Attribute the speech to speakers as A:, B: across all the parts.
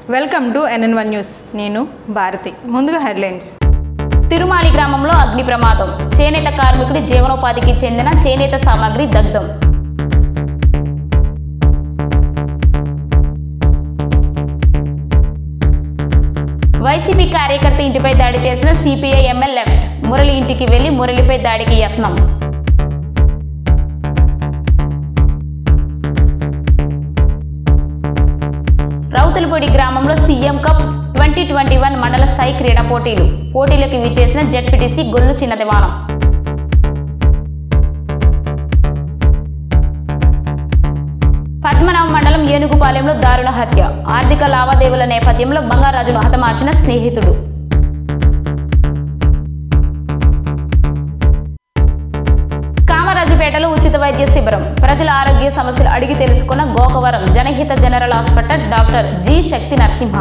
A: Welcome to NN1 news. నేను భారతి. ముందుగా headlines.
B: Tirumali గ్రామంలో అగ్ని ప్రమాదం. చేనేత కార్మికుడి జీవనోపాధికి చెందిన చేనేత సామాగ్రి దగ్ధం. వైసీపీ కార్యకర్త ఇంటిపై దాడి చేసిన సిపిఐ ఎమ్మెల్యే లెఫ్ట్. మురళి ఇంటికి వెళ్లి మురళిపై దాడికి యత్నం. రౌతులపూడి గ్రామంలో సీఎం కప్ 2021 మండల స్థాయి క్రీడా పోటీలకు విచ్చేసిన జెడ్పీటీసీ గొల్లు చిన్నదివానం. పద్మనాభ మండలం ఏనుగుపాలెంలో దారుణ హత్య. ఆర్థిక లావాదేవీల నేపథ్యంలో బంగారాజును హతమార్చిన స్నేహితుడు. కామరాజుపేటలో ఉచిత వైద్య శిబిరం. ప్రజల ఆరోగ్య సమస్యలు అడిగి తెలుసుకున్న Gokavaram Janahita general hospital doctor G Shakti Narasimha.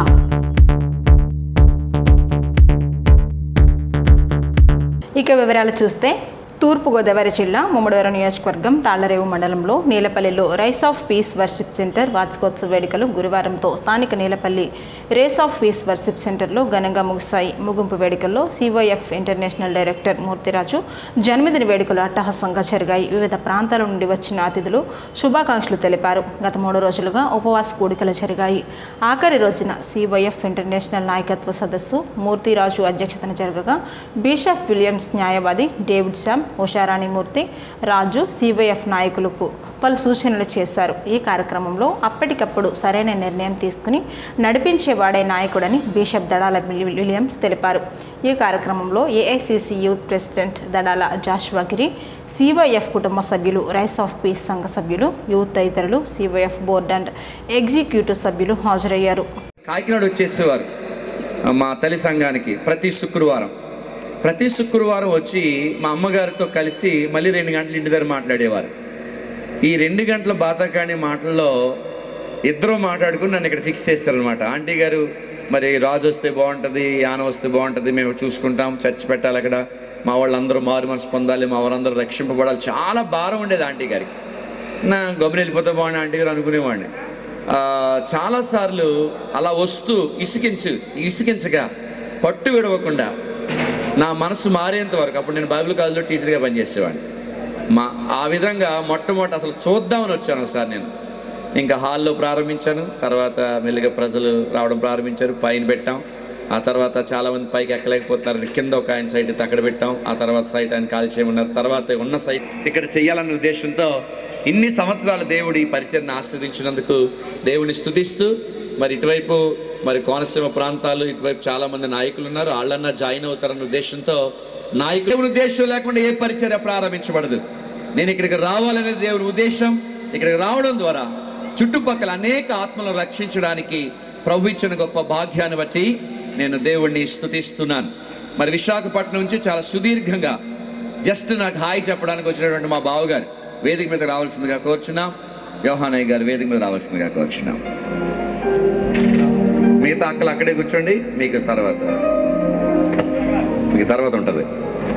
A: ఇక వివరాలు చూస్తే తూర్పుగోదావరి జిల్లా ముమ్మడివరం నియోజకవర్గం తాళ్లరేవు మండలంలో నీలపల్లిలో rice of peace worship centre వార్షికోత్సవ వేడుకలు గురువారంతో స్థానిక Neelapalli race of peace worship సెంటర్లో ఘనంగా ముగిశాయి. ముగింపు వేడుకల్లో సివైఎఫ్ ఇంటర్నేషనల్ డైరెక్టర్ మూర్తిరాజు జన్మదిన వేడుకలు అట్టహాసంగా జరిగాయి. వివిధ ప్రాంతాల నుండి వచ్చిన అతిథులు శుభాకాంక్షలు తెలిపారు. గత 3 రోజులుగా ఉపవాస కూడికలు జరిగాయి. ఆఖరి రోజున సివైఎఫ్ ఇంటర్నేషనల్ నాయకత్వ సదస్సు మూర్తిరాజు అధ్యక్షతన జరగగా బిషప్ విలియమ్స్, న్యాయవాది David Sam, Usharani Murthy Raju CYF నాయకులకు పలు సూచనలు చేశారు. ఈ కార్యక్రమంలో అప్పటికప్పుడు సరైన నిర్ణయం తీసుకుని నడిపించేవాడే నాయకుడని బిషప్ దడాల విలియమ్స్ తెలిపారు. ఈ కార్యక్రమంలో ఏఐసిసి యూత్ ప్రెసిడెంట్ దడాల జాషువాగిరి, సివైఎఫ్ కుటుంబ సభ్యులు, రైస్ ఆఫ్ పీస్ సంఘ సభ్యులు, యూత్ తదితరులు, సివైఎఫ్ బోర్డు అండ్ ఎగ్జిక్యూటివ్ సభ్యులు హాజరయ్యారు.
C: కాకినాడ వచ్చేసేవారు మా తల్లి సంఘానికి ప్రతి శుక్రవారం వచ్చి మా అమ్మగారితో కలిసి మళ్ళీ 2 గంటలు ఇంటి దగ్గర మాట్లాడేవారు. ఈ 2 గంటల బాతాకాని మాటల్లో ఇద్దరు మాట్లాడుకుని నన్ను ఇక్కడ ఫిక్స్ చేస్తారనమాట. ఆంటీ గారు మరి రాజు వస్తే బాగుంటుంది, యాన వస్తే బాగుంటుంది, మేము చూసుకుంటాం, చర్చ్ పెట్టాలి, అక్కడ మా వాళ్ళందరూ మారు మనసు పొందాలి, మా వాళ్ళందరూ రక్షింపబడాలి. చాలా భారం ఉండేది ఆంటీ గారికి. నా గొప్పలు వెళ్ళిపోతే బాగుంది ఆంటీ గారు అనుకునేవాడిని. చాలాసార్లు అలా వస్తూ ఇసుకించగా పట్టు విడవకుండా నా మనసు మారేంత వరకు, అప్పుడు నేను బైబిల్ కాలేజ్లో టీచర్గా పనిచేసేవాడిని. ఆ విధంగా మొట్టమొదటి అసలు చూద్దామని వచ్చాను ఒకసారి. నేను ఇంకా హాల్లో ప్రారంభించాను, తర్వాత మెల్లిగా ప్రజలు రావడం ప్రారంభించారు, పైన పెట్టాం. ఆ తర్వాత చాలామంది పైకి ఎక్కలేకపోతున్నారు, కింద ఒక ఆయన సైట్ అక్కడ పెట్టాం. ఆ తర్వాత సైట్ ఆయన కాల్ చేయమన్నారు. తర్వాత ఉన్న సైట్ ఇక్కడ చేయాలన్న ఉద్దేశంతో ఇన్ని సంవత్సరాలు దేవుడు ఈ పరిచయను ఆస్వాదించినందుకు దేవుడిని స్తుతిస్తూ, మరి ఇటువైపు మరి కోనసీమ ప్రాంతాలు ఇటువైపు చాలామంది నాయకులు ఉన్నారు, వాళ్ళన్నా జాయిన్ అవుతారన్న ఉద్దేశంతో నాయకుల ఉద్దేశం లేకుండా ఏ పరిచర్య ప్రారంభించబడదు. నేను ఇక్కడికి రావాలనేది దేవుడి ఉద్దేశం. ఇక్కడికి రావడం ద్వారా చుట్టుపక్కల అనేక ఆత్మలను రక్షించడానికి ప్రభు ఇచ్చిన గొప్ప భాగ్యాన్ని బట్టి నేను దేవుడిని స్తుతిస్తున్నాను. మరి విశాఖపట్నం నుంచి చాలా సుదీర్ఘంగా జస్ట్ నాకు హాయ్ చెప్పడానికి వచ్చినటువంటి మా బావగారు వేదిక మీద రావాల్సిందిగా కోరుచున్నాం. యోహానయ్య గారు వేదిక మీద రావాల్సిందిగా కోరుచున్నాం. మిగతా అక్కలు అక్కడే కూర్చోండి, మీకు తర్వాత ఉంటుంది.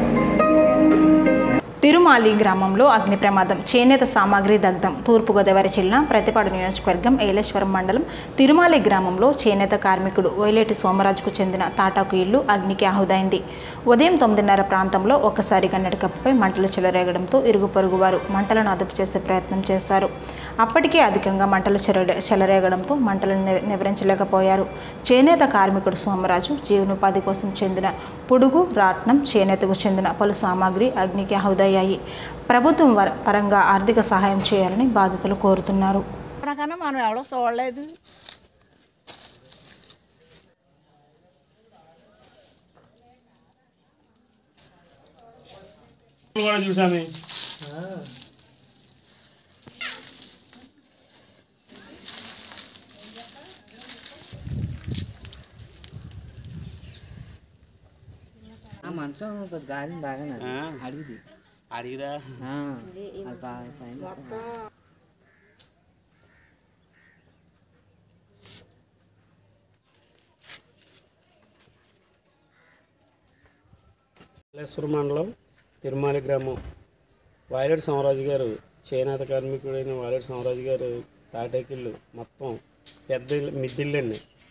A: తిరుమాలి గ్రామంలో అగ్ని ప్రమాదం. చేనేత సామాగ్రి దగ్ధం. తూర్పుగోదావరి జిల్లా ప్రతిపాడు నియోజకవర్గం ఏలేశ్వరం మండలం తిరుమాలి గ్రామంలో చేనేత కార్మికుడు వైలేటి సోమరాజుకు చెందిన తాటాకు ఇల్లు అగ్నికి ఆహుదైంది. ఉదయం 9:30 ప్రాంతంలో ఒక్కసారిగా నడికప్పుపై మంటలు చెలరేగడంతో ఇరుగు పొరుగు వారు మంటలను అదుపు చేసే ప్రయత్నం చేశారు. అప్పటికే అధికంగా మంటలు చెలరేగడంతో మంటలను నివారించలేకపోయారు. చేనేత కార్మికుడు సోమరాజు జీవనోపాధి కోసం చెందిన పుడుగు, రాట్నం, చేనేతకు చెందిన పలు సామాగ్రి అగ్నికి ఆహుదయ్యాయి. ప్రభుత్వం పరంగా ఆర్థిక సహాయం చేయాలని బాధితులు కోరుతున్నారు.
D: మనం ఎవరో చూడలేదు.
E: చూసాను
D: మంచం గాలి బాగా అడిగిరా
E: ఏలేశ్వరం మండలం తిరుమాలి గ్రామం వైలేటి సోమరాజు గారు చేనేత కార్మికుడైన వైలేటి సోమరాజు గారు తాటాకిళ్ళు మొత్తం పెద్ద మిద్దిళ్ళండి.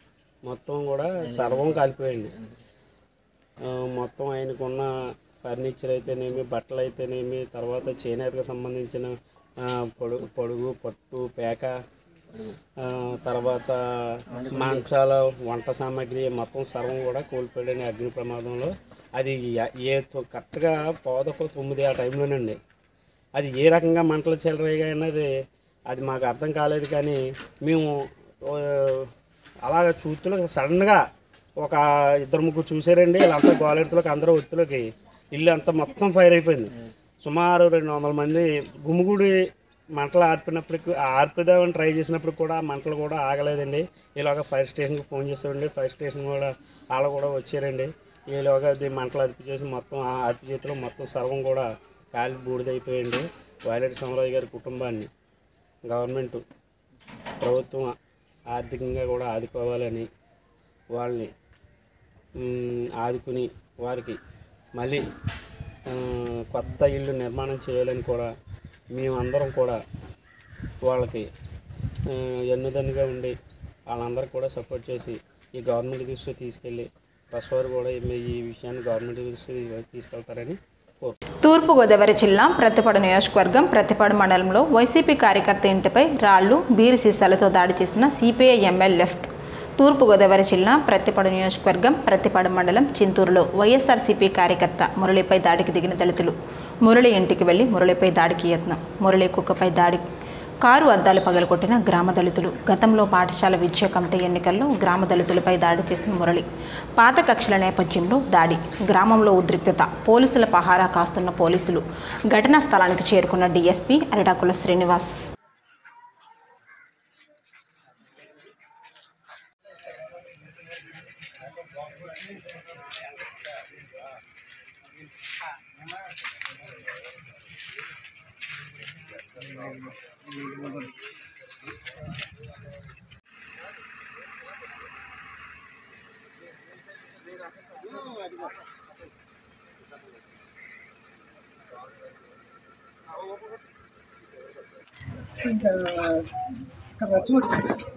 E: మొత్తం కూడా సర్వం కాలిపోయింది. మొత్తం ఆయనకున్న ఫర్నిచర్ అయితేనేమి, బట్టలు అయితేనేమి, తర్వాత చేనేతకు సంబంధించిన పొడుగు, పట్టు, పేక, తర్వాత మాంసాల వంట సామాగ్రి మొత్తం సర్వం కూడా కోల్పోయాడని అగ్ని ప్రమాదంలో. అది కరెక్ట్గా 9 ఆ టైంలోనండి. అది ఏ రకంగా మంటలు చెలరేగా అన్నది అది మాకు అర్థం కాలేదు. కానీ మేము అలాగ చూస్తులో సడన్గా ఒక 2-3 చూసారండి. వీళ్ళంతా గోలెడుతులోకి అందరూ ఒత్తులోకి ఇల్లు అంతా మొత్తం ఫైర్ అయిపోయింది. సుమారు 200 మంది గుమిగూడి మంటలు ఆర్పిదామని ట్రై చేసినప్పుడు కూడా మంటలు కూడా ఆగలేదండి. ఇలాగ ఫైర్ స్టేషన్కి ఫోన్ చేసామండి. ఫైర్ స్టేషన్ కూడా వాళ్ళు కూడా వచ్చారండి. ఈలోగా మంటలు అదుపు చేసి మొత్తం అదుపు చేతిలో మొత్తం సర్వం కూడా కాలి బూడిదైపోయింది. వైలెట్ సమరాజు గారి కుటుంబాన్ని గవర్నమెంట్ ప్రభుత్వం ఆర్థికంగా కూడా ఆదుకోవాలని, వాళ్ళని ఆదుకుని వారికి మళ్ళీ కొత్త ఇల్లు నిర్మాణం చేయాలని కూడా మేమందరం కూడా వాళ్ళకి ఎన్నుదన్నుగా ఉండి వాళ్ళందరూ కూడా సపోర్ట్ చేసి ఈ గవర్నమెంట్ దృష్టికి తీసుకెళ్ళి ప్రెస్ వారు కూడా ఈ విషయాన్ని గవర్నమెంట్ దృష్టికి తీసుకెళ్తారని కోరుతున్నాను.
A: తూర్పుగోదావరి జిల్లా ప్రతిపాడు నియోజకవర్గం ప్రతిపాడు మండలంలో వైసీపీ కార్యకర్త ఇంటిపై రాళ్లు, బీరు సీసాలతో దాడి చేసిన సిపిఐ ఎమ్మెల్యే లెఫ్ట్. తూర్పుగోదావరి జిల్లా ప్రతిపాడు నియోజకవర్గం ప్రతిపాడు మండలం చింతూరులో వైఎస్ఆర్సీపీ కార్యకర్త మురళిపై దాడికి దిగిన దళితులు. మురళి ఇంటికి వెళ్లి మురళిపై దాడికి యత్నం. మురళి కుక్కపై దాడి. కారు అద్దాలు పగలగొట్టిన గ్రామ దళితులు. గతంలో పాఠశాల విద్యా కమిటీ ఎన్నికల్లో గ్రామ దళితులపై దాడి చేసిన మురళి. పాత కక్షల నేపథ్యంలో దాడి. గ్రామంలో ఉద్రిక్తత. పోలీసుల పహారా కాస్తున్న పోలీసులు. ఘటనా స్థలానికి చేరుకున్న డీఎస్పీ అరిటాకుల శ్రీనివాస్.
F: ఇంకా రెచ్చగొట్టి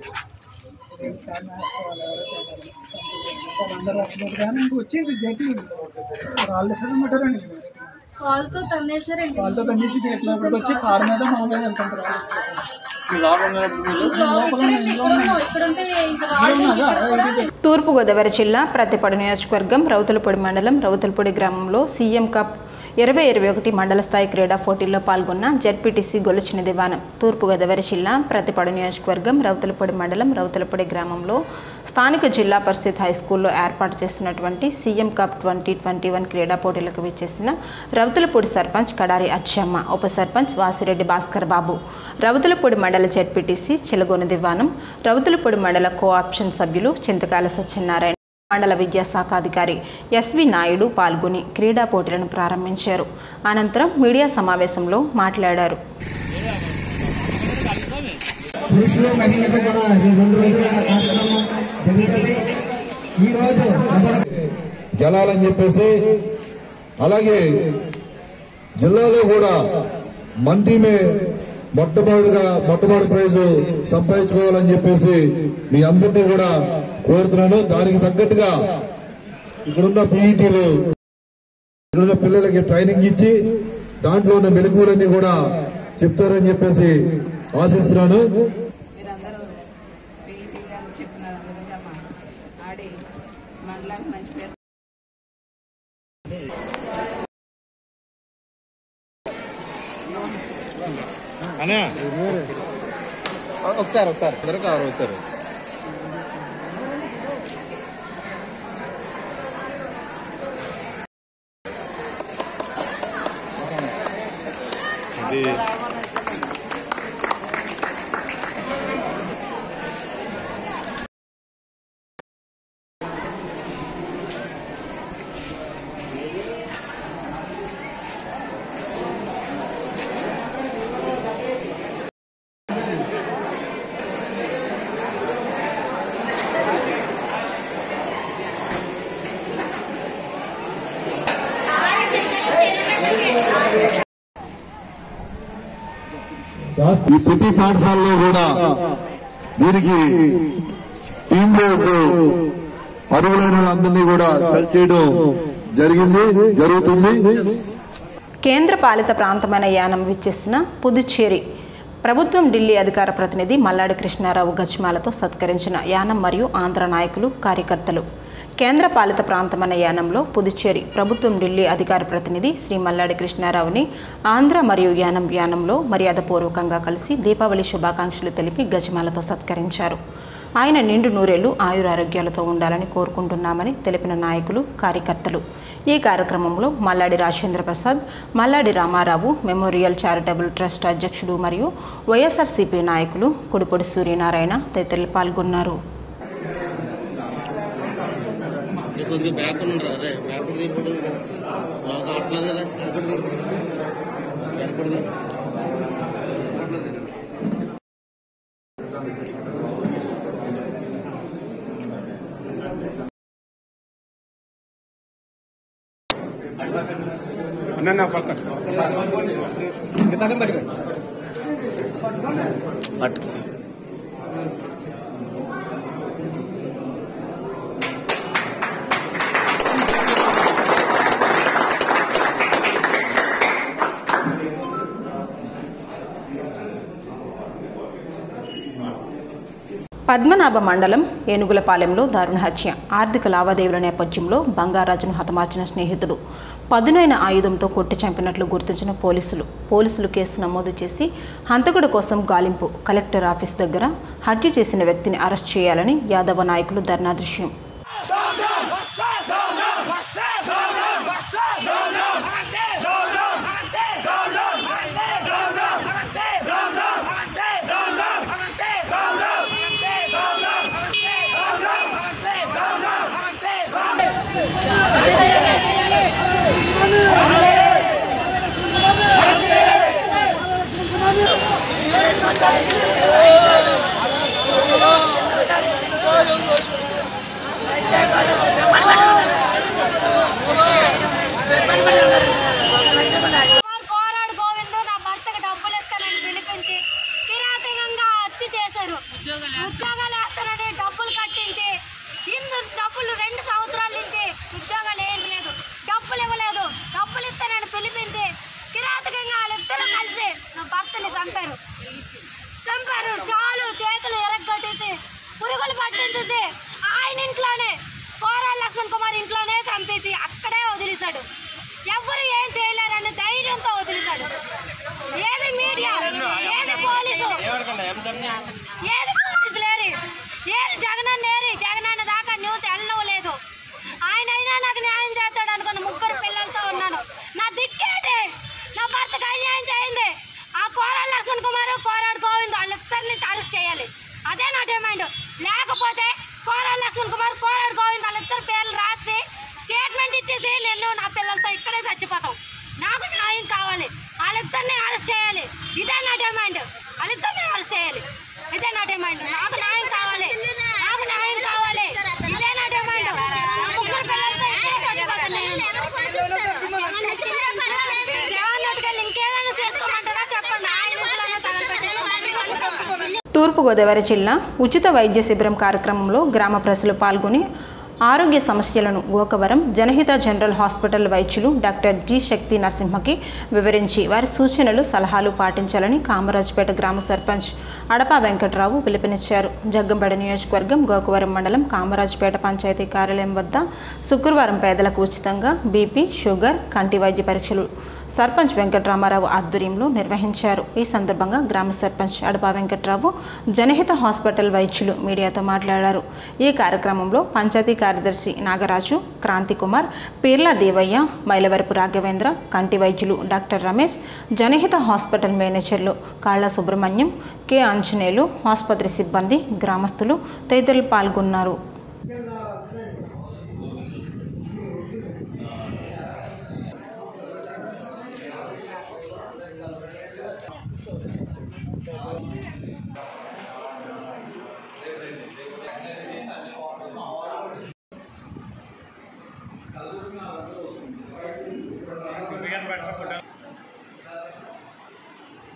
F: వాళ్ళందరూ రెచ్చగొట్టి కానీ ఇంక వచ్చేది గట్టి రాళ్ళు వేసారండి. వాళ్ళతో తన్నేసి ఎట్లా వచ్చి కారు మీద మా మీద వెళ్తుంటారు.
A: తూర్పుగోదావరి జిల్లా ప్రతిపాడు నియోజకవర్గం రౌతులపూడి మండలం రౌతులపూడి గ్రామంలో సీఎం కప్ 2021 మండల స్థాయి క్రీడా పోటీల్లో పాల్గొన్న జెడ్పీటీసీ గొలుచిన దివానం. తూర్పుగోదావరి జిల్లా ప్రతిపాడు నియోజకవర్గం రౌతులపూడి మండలం రౌతులపూడి గ్రామంలో స్థానిక జిల్లా పరిషత్ హైస్కూల్లో ఏర్పాటు చేసినటువంటి సీఎం కప్ 2021 క్రీడా పోటీలకు విచ్చేసిన రౌతులపూడి సర్పంచ్ కడారి అచ్చమ్మ, ఉప సర్పంచ్ వాసిరెడ్డి భాస్కర్ బాబు, రౌతులపూడి మండల జెడ్పీటీసీ చిలగోని దివానం, రౌతులపూడి మండల కోఆప్షన్ సభ్యులు చింతకాల సత్యనారాయణ, మండల విద్యాశాఖ అధికారి ఎస్వి నాయుడు పాల్గొని క్రీడా పోటీలను ప్రారంభించారు. అనంతరం మీడియా సమావేశంలో మాట్లాడారు.
G: గెలాలని చెప్పేసి, అలాగే జిల్లాలో కూడా మంటీమే మొట్టమొదటి ప్రైజు సంపాదించుకోవాలని చెప్పేసి మీ అందరినీ కూడా కోరుతున్నాను. దానికి తగ్గట్టుగా ఇక్కడున్న పీఈటీలు ఇక్కడున్న పిల్లలకి ట్రైనింగ్ ఇచ్చి దాంట్లో ఉన్న మెలకువలన్నీ కూడా చెప్తారని చెప్పేసి ఆశిస్తున్నాను.
H: ఒకసారి కవర్ అవుతారు.
G: ఈ ప్రతి పాఠశాలలో కూడా దీనికి సీమ్లెస్ అర్హులైన వాళ్ళందరినీ కూడా సెలెక్ట్ చేయడం జరుగుతుంది.
A: కేంద్ర పాలిత ప్రాంతమైన యానం విచ్చేసిన పుదుచ్చేరి ప్రభుత్వం ఢిల్లీ అధికార ప్రతినిధి మల్లాడి కృష్ణారావు గజ్మాలతో సత్కరించిన యానం మరియు ఆంధ్ర నాయకులు, కార్యకర్తలు. కేంద్ర పాలిత ప్రాంతమైన యానంలో పుదుచ్చేరి ప్రభుత్వం ఢిల్లీ అధికార ప్రతినిధి శ్రీ మల్లాడి కృష్ణారావుని ఆంధ్ర మరియు యానంలో మర్యాదపూర్వకంగా కలిసి దీపావళి శుభాకాంక్షలు తెలిపి గజ్మాలతో సత్కరించారు. ఆయన నిండు నూరేళ్లు ఆయురారోగ్యాలతో ఉండాలని కోరుకుంటున్నామని తెలిపిన నాయకులు, కార్యకర్తలు. ఈ కార్యక్రమంలో Malladi Rajendra Prasad, Malladi Ramarao memorial charitable trust అధ్యక్షుడు మరియు వైఎస్ఆర్సీపీ నాయకులు కుడిపొడి సూర్యనారాయణ తదితరులు పాల్గొన్నారు. పద్మనాభ మండలం ఏనుగులపాలెంలో దారుణ హత్య. ఆర్థిక లావాదేవీల నేపథ్యంలో బంగారాజును హతమార్చిన స్నేహితుడు పదునైన ఆయుధంతో కొట్టి చంపినట్లు గుర్తించిన పోలీసులు కేసు నమోదు చేసి హంతకుడి కోసం గాలింపు. కలెక్టర్ ఆఫీస్ దగ్గర హత్య చేసిన వ్యక్తిని అరెస్ట్ చేయాలని యాదవ నాయకులు ధర్నా దృశ్యం.
I: ఉద్యోగాలు వేస్తానని డబ్బులు కట్టించి డబ్బులు 2 సంవత్సరాల నుంచి ఉద్యోగాలు ఏం లేదు, డబ్బులు ఇవ్వలేదు. డబ్బులు ఇస్తానని పిలిపించి కిరాతకంగా వాళ్ళిద్దరూ కలిసి నా భర్తని చంపారు. చాలు చేతులు ఎరగొట్టేసి పురుగులు పట్టించేసి ఆయన ఇంట్లోనే పోరాళ్ళ లక్ష్మణ్ కుమార్ ఇంట్లోనే చంపేసి అక్కడే వదిలేశాడు. ఎవరు ఏం చేయలేరని ధైర్యంతో వదిలేశాడు. ఏది మీడియా, ఏది పోలీసు, ఏది పోలీసులేరి, ఏది జగనన్న దాకా న్యూస్ వెళ్ళలేదు. ఆయన అయినా నాకు న్యాయం చేస్తాడు అనుకున్న 3 పిల్లలతో ఉన్నాను. నా దిక్కేటి, నా భర్తకు అన్యాయం చేయింది. ఆ కోరాడు లక్ష్మణ్ కుమార్, కోరాడు గోవింద్ వాళ్ళిద్దరిని అరెస్ట్ చేయాలి. అదే నా డిమాండ్. లేకపోతే కోరాడు లక్ష్మణ్ కుమార్, కోరాడు గోవింద్ వాళ్ళిద్దరు పేర్లు రాసి స్టేట్మెంట్ ఇచ్చేసి నేను నా పిల్లలతో ఇక్కడే చచ్చిపోతాం. నాకు న్యాయం కావాలి. వాళ్ళిద్దరిని అరెస్ట్ చేయాలి. ఇదే నా డిమాండ్. వాళ్ళిద్దరిని అరెస్ట్ చేయాలి. ఇదే నా డిమాండ్. నాకు న్యాయం కావాలి. నాకు న్యాయం కావాలి. ఇదే నా డిమాండ్. 3 పిల్లలతో ఇక్కడే చచ్చిపోతాను నేను. ఇంకేదైనా చేసుకోమంటారా చెప్పండి. ఆయన ఇంట్లోనే తగలబెట్టి.
A: తూర్పుగోదావరి జిల్లా ఉచిత వైద్య శిబిరం కార్యక్రమంలో గ్రామ ప్రజలు పాల్గొని ఆరోగ్య సమస్యలను గోకవరం జనహిత జనరల్ హాస్పిటల్ వైద్యులు డాక్టర్ జి శక్తి నరసింహకి వివరించి వారి సూచనలు, సలహాలు పాటించాలని కామరాజుపేట గ్రామ సర్పంచ్ అడపా వెంకట్రావు పిలుపునిచ్చారు. జగ్గంపేట నియోజకవర్గం గోకవరం మండలం కామరాజుపేట పంచాయతీ కార్యాలయం వద్ద శుక్రవారం పేదలకు ఉచితంగా బీపీ, షుగర్, కంటి వైద్య పరీక్షలు సర్పంచ్ వెంకటరామారావు ఆధ్వర్యంలో నిర్వహించారు. ఈ సందర్భంగా గ్రామ సర్పంచ్ అడపా వెంకట్రావు జనహిత హాస్పిటల్ వైద్యులు మీడియాతో మాట్లాడారు. ఈ కార్యక్రమంలో పంచాయతీ కార్యదర్శి నాగరాజు, క్రాంతి కుమార్, పీర్ల దేవయ్య, మైలవరపు రాఘవేంద్ర, కంటి వైద్యులు డాక్టర్ రమేష్, జనహిత హాస్పిటల్ మేనేజర్లు కాళ్ళ సుబ్రహ్మణ్యం, కె ఆంజనేయులు, ఆసుపత్రి సిబ్బంది, గ్రామస్తులు తదితరులు పాల్గొన్నారు.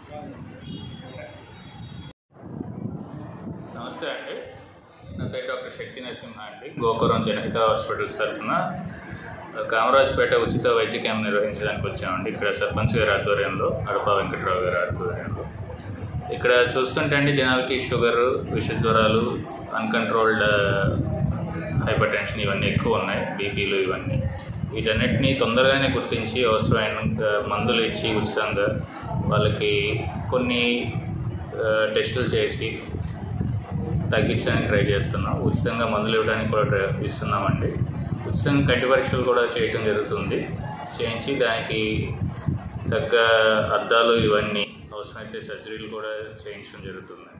J: నమస్తే అండి, నా పేరు డాక్టర్ డాక్టర్ శక్తి నరసింహ అండి. గోకురం జనహిత హాస్పిటల్స్ తరఫున కామరాజపేట ఉచిత వైద్య క్యాంప్ నిర్వహించడానికి వచ్చామండి. ఇక్కడ సర్పంచ్ గారి ఆధ్వర్యంలో, అడప వెంకట్రావు గారి ఆధ్వర్యంలో. ఇక్కడ చూస్తుంటే అండి జనాలకి షుగర్, విషజ్వరాలు, అన్కంట్రోల్డ్ హైపర్ టెన్షన్ ఇవన్నీ ఎక్కువ ఉన్నాయి, బీపీలు ఇవన్నీ. వీటన్నిటినీ తొందరగానే గుర్తించి అవసరమైన మందులు ఇచ్చి ఉచితంగా వాళ్ళకి కొన్ని టెస్టులు చేసి తగ్గించడానికి ట్రై చేస్తున్నాం. ఉచితంగా మందులు ఇవ్వడానికి కూడా ఇస్తున్నామండి. ఉచితంగా కంటి పరీక్షలు కూడా చేయటం జరుగుతుంది. చేయించి దానికి తగ్గ అద్దాలు ఇవన్నీ అవసరమైతే సర్జరీలు కూడా చేయించడం జరుగుతుంది.